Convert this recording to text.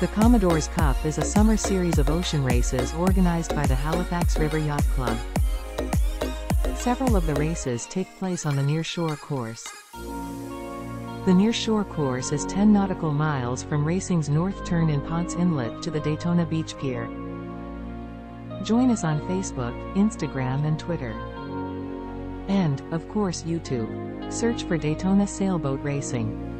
The Commodore's Cup is a summer series of ocean races organized by the Halifax River Yacht Club. Several of the races take place on the NearShore course. The NearShore course is 10 nautical miles from racing's north turn in Ponce Inlet to the Daytona Beach Pier. Join us on Facebook, Instagram and Twitter. And, of course, YouTube. Search for Daytona Sailboat Racing.